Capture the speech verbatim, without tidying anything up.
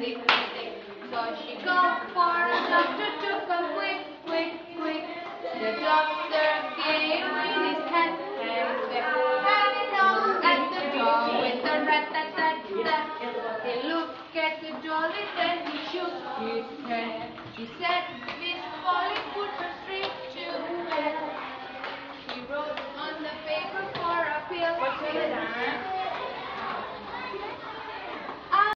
sick, sick. So she called for a doctor to come quick, quick, quick. The doctor came with his hat and said, "Hang on at the door with the rat-tat-tat-tat." He looked at the dolly, then he shook his head. He said,